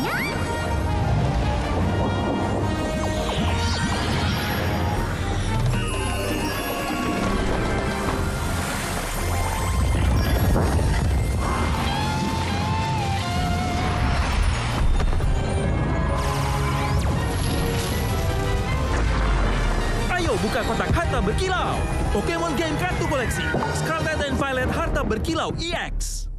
bertanya? Ayo buka kotak harta berkilau. Pokemon Game Kartu Koleksi. Scarlet and Violet Harta Berkilau EX.